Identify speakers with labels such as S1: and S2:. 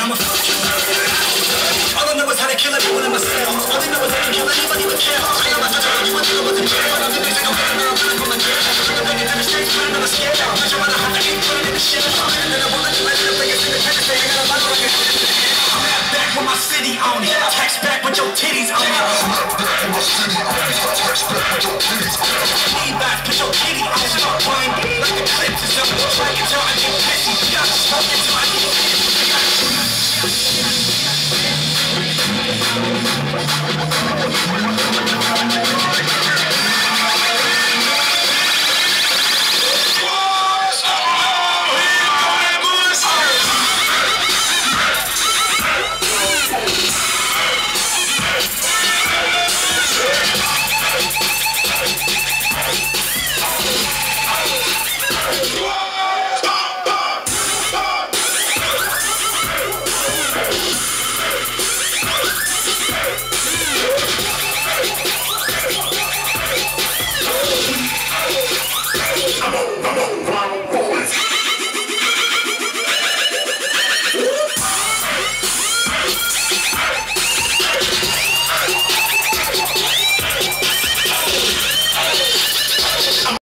S1: I'm a fucking all I know is how to kill everyone in myself. All I know is I can kill anybody but kill. I know I thought you would deal with the jail. But I'm the music over and I'm running from my jail. Bring it back into the streets, put another scale. Cause you're on a hot keep putting in the shit. And then I won't let you let it up, it's independence day. I got a lot of records. I'm back with my city on it. Text back with your titties on it. I'm back with my city on it. Text back with your titties on it. Lean back, put your kitty on it. Wine like the clips is up. Try it till I get pissy. Got smoke until I get pissy.